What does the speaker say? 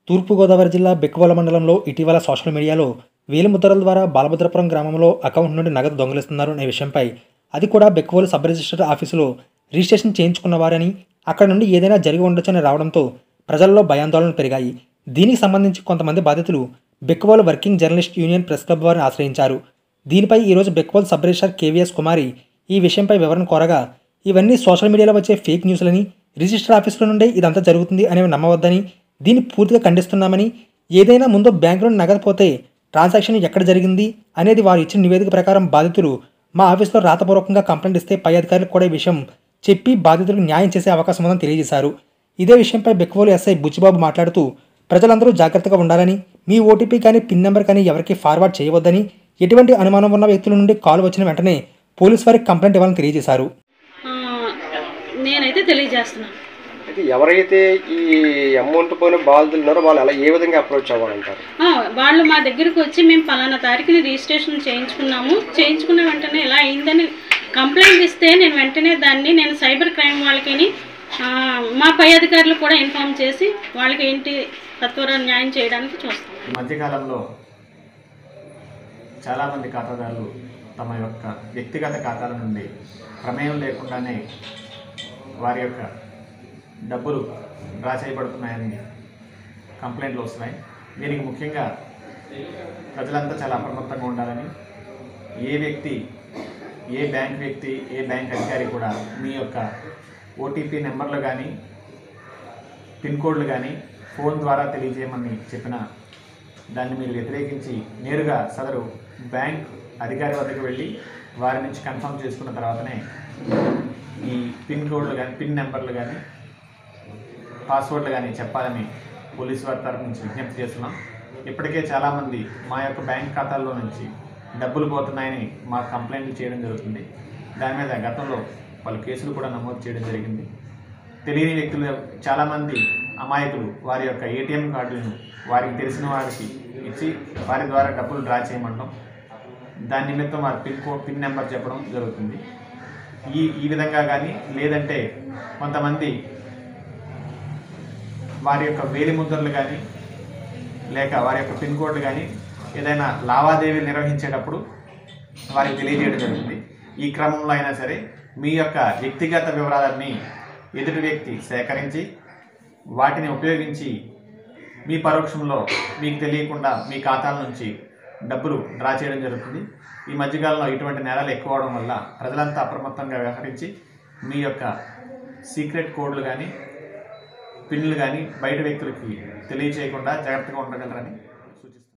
తూర్పుగోదావరి జిల్లా బెక్కవోలు మండలంలో ఇటీవల సోషల్ మీడియాలో వేలిముద్రల ద్వారా బాలభద్రపురం గ్రామంలో అకౌంట్ నుండి నగదు దొంగిలిస్తున్నారు అనే విషయంపై, అది కూడా బెక్కవోలు సబ్ రిజిస్టర్ ఆఫీసులో రిజిస్ట్రేషన్ చేయించుకున్నవారని, అక్కడ నుండి ఏదైనా జరిగి ఉండొచ్చని రావడంతో ప్రజల్లో భయాందోళనలు పెరిగాయి. దీనికి సంబంధించి కొంతమంది బాధితులు Bekkavolu working journalist union press club వారిని ఆశ్రయించారు. దీనిపై ఈరోజు Bekkavolu sub register KVS Kumari ఈ విషయంపై వివరణ కోరగా, ఇవన్నీ సోషల్ మీడియాలో వచ్చే ఫేక్ న్యూస్లని, రిజిస్టర్ ఆఫీసుల నుండే ఇదంతా జరుగుతుంది అనేవి నమ్మవద్దని, దీన్ని పూర్తిగా ఖండిస్తున్నామని, ఏదైనా ముందు బ్యాంకులో నగదు పోతే ట్రాన్సాక్షన్ ఎక్కడ జరిగింది అనేది వారు ఇచ్చిన నివేదిక ప్రకారం బాధితులు మా ఆఫీసులో రాతపూర్వకంగా కంప్లైంట్ ఇస్తే పై అధికారులకు కూడా ఈ విషయం చెప్పి బాధితులకు న్యాయం చేసే అవకాశం ఉందని తెలియజేశారు. ఇదే విషయంపై బెక్కవోలు ఎస్ఐ బుచ్చిబాబు మాట్లాడుతూ, ప్రజలందరూ జాగ్రత్తగా ఉండాలని, మీ ఓటీపీ కానీ పిన్ నెంబర్ కానీ ఎవరికి ఫార్వర్డ్ చేయవద్దని, ఎటువంటి అనుమానం ఉన్న వ్యక్తుల నుండి కాల్ వచ్చిన వెంటనే పోలీసు వారికి కంప్లైంట్ ఇవ్వాలని తెలియజేశారు. నేనైతే తెలియజేస్తున్నాను. అయితే ఎవరైతే ఈ అమౌంట్ పోయిన బాధితులు ఉన్నారో వాళ్ళు అలా ఏ విధంగా అప్రోచ్ అవ్వాలంటారు? వాళ్ళు మా దగ్గరికి వచ్చి మేము పలానా తారీఖుని రిజిస్ట్రేషన్ చేయించుకున్న వెంటనే ఇలా అయిందని కంప్లైంట్ ఇస్తే నేను వెంటనే నేను సైబర్ క్రైమ్ వాళ్ళకి మా పై అధికారులు కూడా ఇన్ఫార్మ్ చేసి వాళ్ళకి ఏంటి సత్వర న్యాయం చేయడానికి చూస్తాం. ఈ మధ్యకాలంలో చాలామంది ఖాతాదారులు తమ యొక్క వ్యక్తిగత ఖాతాల నుండి ప్రమేయం లేకుండానే వారి యొక్క డబ్బులు డ్రా చేయబడుతున్నాయని కంప్లైంట్లు వస్తున్నాయి. దీనికి ముఖ్యంగా ప్రజలంతా చాలా అప్రమత్తంగా ఉండాలని, ఏ బ్యాంక్ వ్యక్తి ఏ బ్యాంక్ అధికారి కూడా మీ యొక్క ఓటీపీ నెంబర్లు కానీ పిన్ కోడ్లు కానీ ఫోన్ ద్వారా తెలియజేయమని చెప్పిన దాన్ని మీరు వ్యతిరేకించి నేరుగా సదరు బ్యాంక్ అధికారి వద్దకు వెళ్ళి వారి నుంచి కన్ఫర్మ్ చేసుకున్న తర్వాతనే ఈ పిన్ కోడ్లు కానీ పిన్ నెంబర్లు కానీ పాస్వర్డ్లు కానీ చెప్పాలని పోలీసు వారి తరఫు నుంచి విజ్ఞప్తి చేస్తున్నాం. ఇప్పటికే చాలామంది మా యొక్క బ్యాంక్ ఖాతాల్లో నుంచి డబ్బులు పోతున్నాయని మాకు కంప్లైంట్లు చేయడం జరుగుతుంది. దాని మీద గతంలో పలు కేసులు కూడా నమోదు చేయడం జరిగింది. తెలియని వ్యక్తులు చాలామంది అమాయకులు వారి యొక్క ఏటీఎం కార్డులను వారికి తెలిసిన వారికి ఇచ్చి వారి ద్వారా డబ్బులు డ్రా చేయమంటాం. దాని నిమిత్తం వారి పిన్ నెంబర్ చెప్పడం జరుగుతుంది. ఈ విధంగా కానీ లేదంటే కొంతమంది వారి యొక్క వేలిముద్రలు కానీ లేక వారి యొక్క పిన్ కోడ్లు కానీ ఏదైనా లావాదేవీలు నిర్వహించేటప్పుడు వారికి తెలియజేయడం జరుగుతుంది. ఈ క్రమంలో అయినా సరే మీ యొక్క వ్యక్తిగత వివరాలన్నీ ఎదుటి వ్యక్తి సేకరించి వాటిని ఉపయోగించి మీ పరోక్షంలో మీకు తెలియకుండా మీ ఖాతాల నుంచి డబ్బులు డ్రా చేయడం జరుగుతుంది. ఈ మధ్యకాలంలో ఇటువంటి నేరాలు ఎక్కువ అవడం వల్ల ప్రజలంతా అప్రమత్తంగా వ్యవహరించి మీ యొక్క సీక్రెట్ కోడ్లు కానీ పిన్లు కానీ బయట వ్యక్తులకి తెలియచేయకుండా జాగ్రత్తగా ఉండగలరని